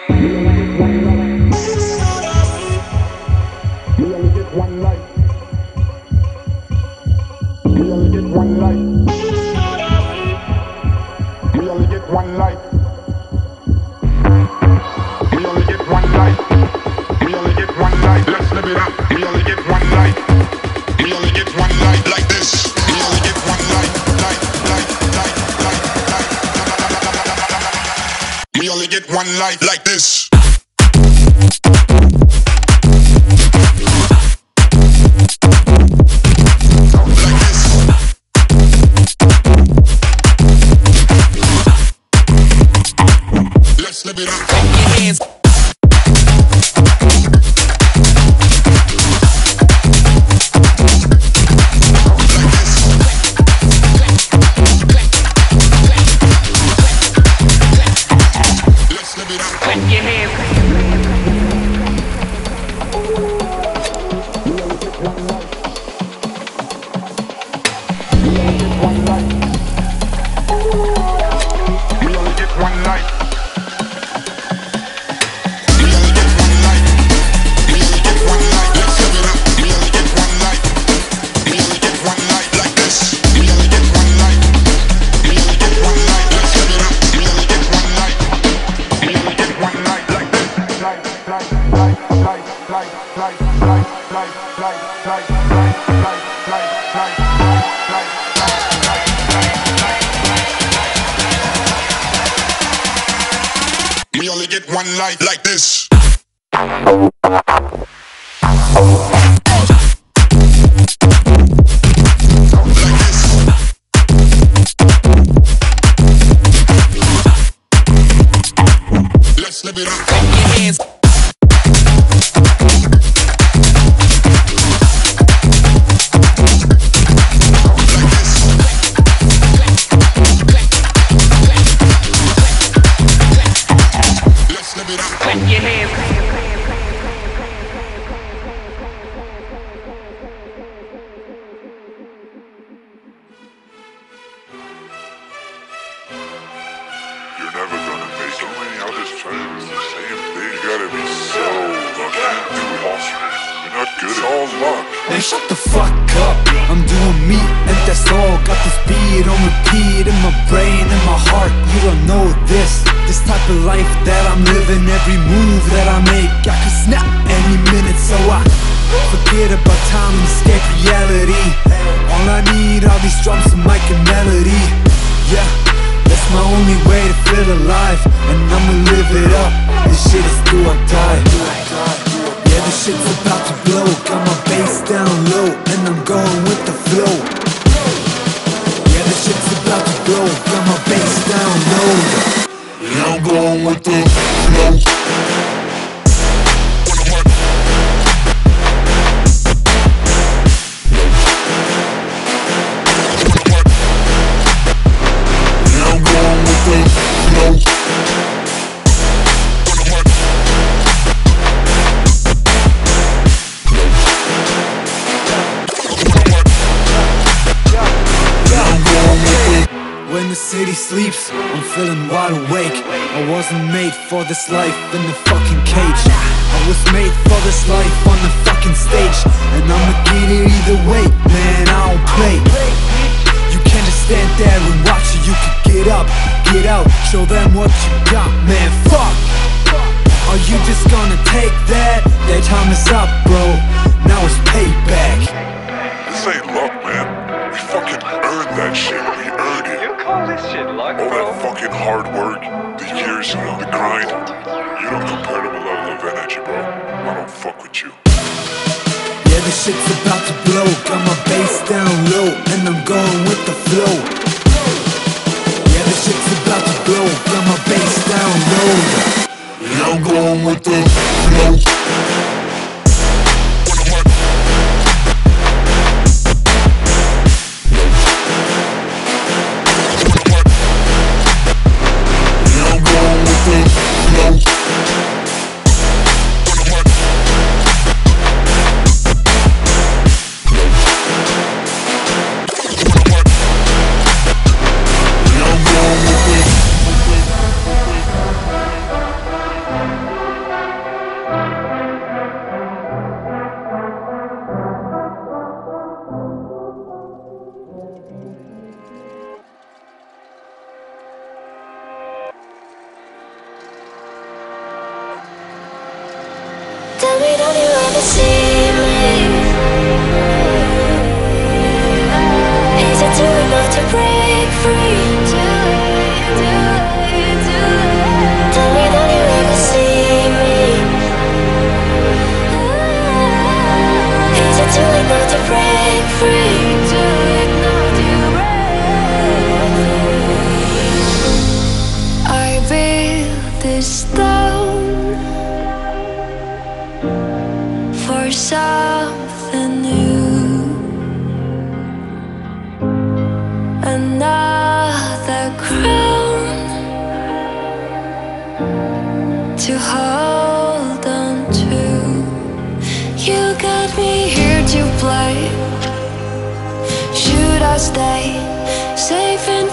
One life like this. Let's live it up. Clap your hands. We only get one life like this. Let's live it up. Clap your hands. You're never gonna make so many others try to do the same thing. You gotta be so lucky. You're not good. It's all luck. Man, shut the fuck up. I'm doing me, and that's all. Got this beat on repeat in my brain and my heart. You don't know this. This type of life that I'm living, every move that I make, I could snap any minute, so I forget about time and escape reality. All I need are these drums, a mic and melody. Yeah, that's my only way to feel alive, and I'ma live it up. This shit is do or die. Yeah, this shit's about to blow. Got my bass down low, and I'm going with the flow. Yeah, this shit's about to blow. Got my bass down low. Yeah, I'm going with the flow. When the city sleeps, I'm feeling wide awake. I wasn't made for this life in the fucking cage. I was made for this life on the fucking stage, and I'ma get it either way, man, I don't play. You can't just stand there and watch it, you can get up, get out, show them what you got, man, fuck. Are you just gonna take that? Their time is up, bro, now it's payback. This ain't luck, man. We fucking earned that shit. We earned it. You call this shit luck, All bro? that fucking hard work, the years, the grind. You don't compare to a level of energy, bro. I don't fuck with you. Yeah, this shit's about to blow. Got my bass down low, and I'm going with the flow. Yeah, this shit's about to blow. Got my bass down low. Yeah, I'm going with the flow. see me? Is it too late to break free? Tell me that you ever see me. Is it too late now to break free? I built this stone for something new, another crown to hold on to. You got me here to play. Should I stay safe and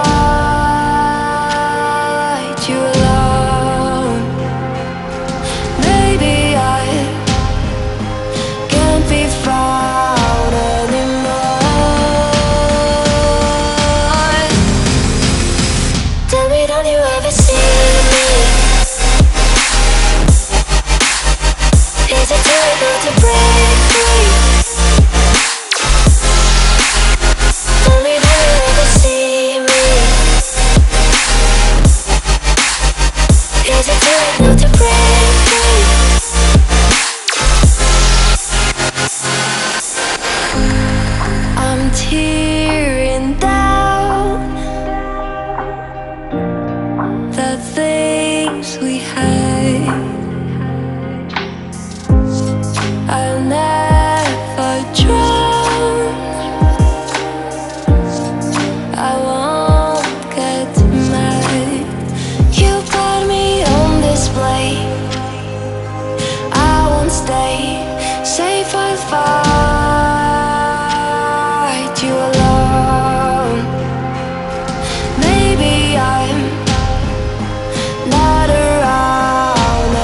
fight you alone? Maybe I can't be found anymore. Tell me, don't you ever see me? Is it too late now to break free? Tell me, don't you ever see me? Is it too late now to break free? I'm tearing down the things we had. I'll never drown, I won't get mad. You put me on display, I won't stay safe, I'll fight you alone. Maybe I'm not around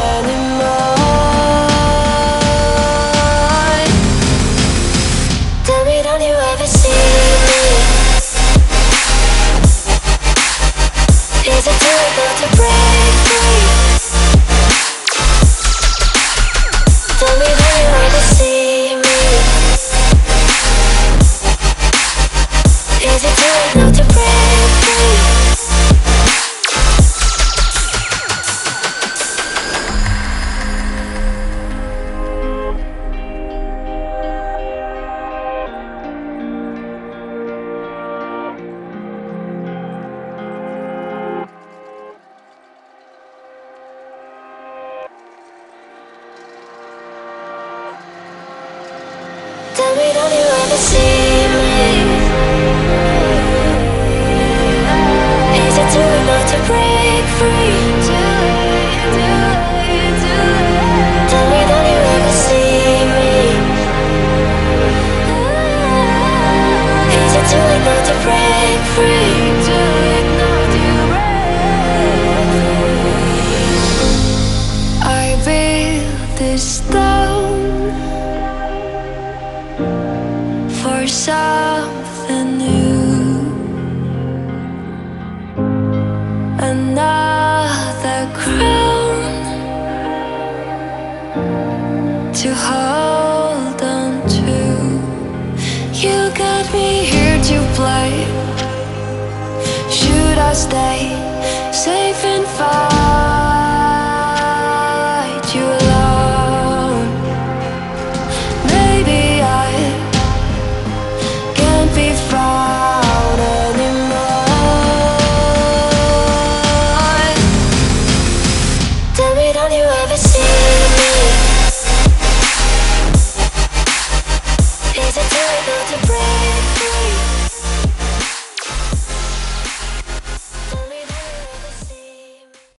anymore. Tell me, don't you ever see me? Is it too late now to break free? Tell me, don't you ever see me? Is it too late now to break free? Tell me, don't you ever see me? Is it too late now to break free? Tell me, don't you ever see me? Is it too late now to break free? I built this stone for something new, another crown to hold on to. You got me here to play. Should I stay